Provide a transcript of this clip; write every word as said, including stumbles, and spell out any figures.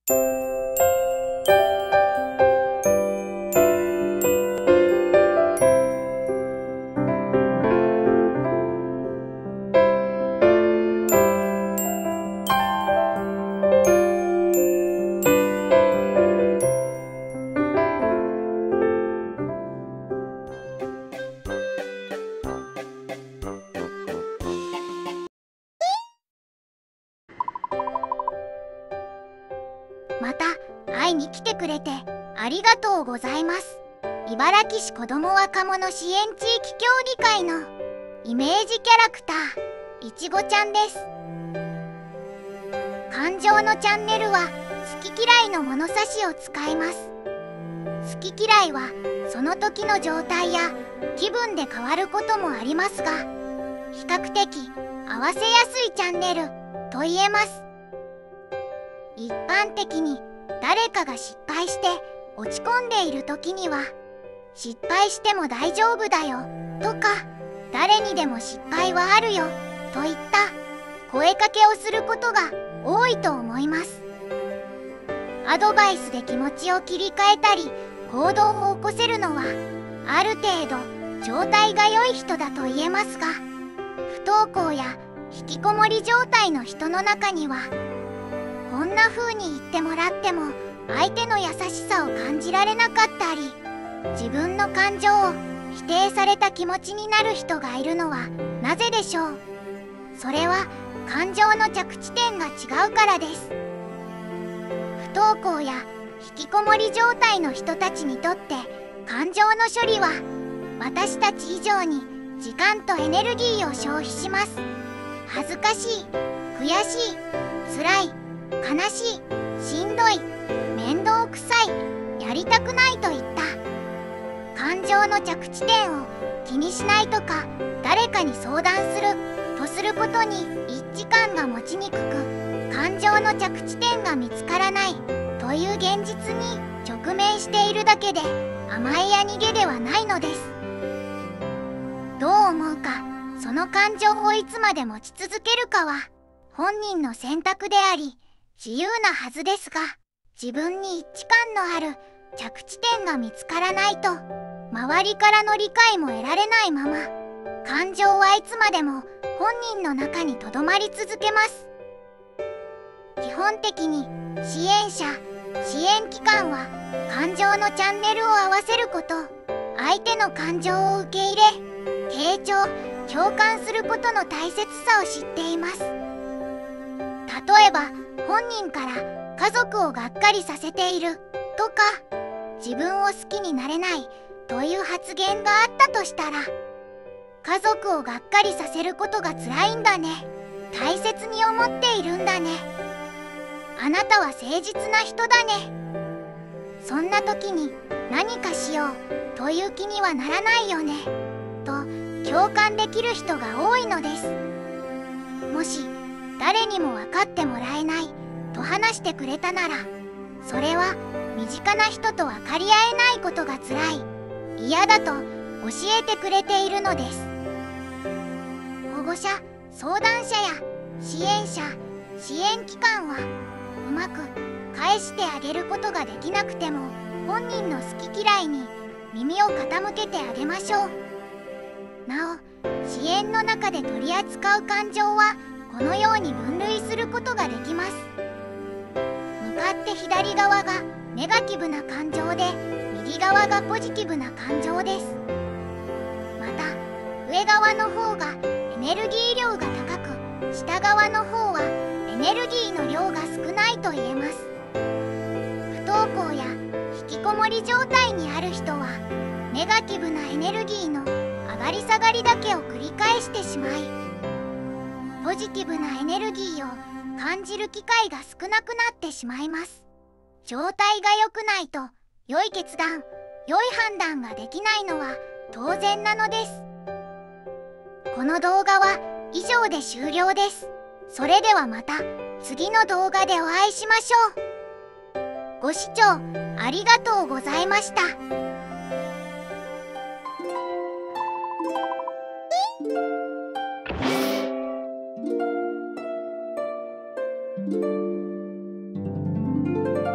また会いに来てくれてありがとうございます。茨城市子ども若者支援地域協議会のイメージキャラクターいちごちゃんです。感情のチャンネルは好き嫌いの物差しを使います。好き嫌いはその時の状態や気分で変わることもありますが、比較的合わせやすいチャンネルと言えます。一般的に誰かが失敗して落ち込んでいる時には「失敗しても大丈夫だよ」とか「誰にでも失敗はあるよ」といった声かけをすることが多いと思います。アドバイスで気持ちを切り替えたり行動を起こせるのはある程度状態が良い人だと言えますが、不登校や引きこもり状態の人の中にはこんな風に言ってもらっても相手の優しさを感じられなかったり、自分の感情を否定された気持ちになる人がいるのはなぜでしょう。それは感情の着地点が違うからです。不登校や引きこもり状態の人たちにとって感情の処理は私たち以上に時間とエネルギーを消費します。恥ずかしい、悔しい、辛い、悲しい、しんどい、面倒くさい、やりたくないといった感情の着地点を気にしないとか誰かに相談するとすることに一致感が持ちにくく、感情の着地点が見つからないという現実に直面しているだけで甘えや逃げではないのです。どう思うか、その感情をいつまで持ち続けるかは本人の選択であり自由なはずですが、自分に一致感のある着地点が見つからないと周りからの理解も得られないまま感情はいつまでも本人の中にとどまり続けます。基本的に支援者、支援機関は感情のチャンネルを合わせること、相手の感情を受け入れ、傾聴、共感することの大切さを知っています。例えば本人から家族をがっかりさせているとか自分を好きになれないという発言があったとしたら、家族をがっかりさせることが辛いんだね、大切に思っているんだね、あなたは誠実な人だね、そんな時に何かしようという気にはならないよねと共感できる人が多いのです。もし誰にも分かってもらえないと話してくれたなら、それは身近な人と分かり合えないことが辛い、嫌だと教えてくれているのです。保護者、相談者や支援者、支援機関はうまく返してあげることができなくても本人の好き嫌いに耳を傾けてあげましょう。なお、支援の中で取り扱う感情はこのように分類することができます。向かって左側がネガティブな感情で右側がポジティブな感情です。また上側の方がエネルギー量が高く、下側の方はエネルギーの量が少ないと言えます。不登校や引きこもり状態にある人はネガティブなエネルギーの上がり下がりだけを繰り返してしまい、ポジティブなエネルギーを感じる機会が少なくなってしまいます。状態が良くないと良い決断、良い判断ができないのは当然なのです。この動画は以上で終了です。それではまた次の動画でお会いしましょう。ご視聴ありがとうございました。 す。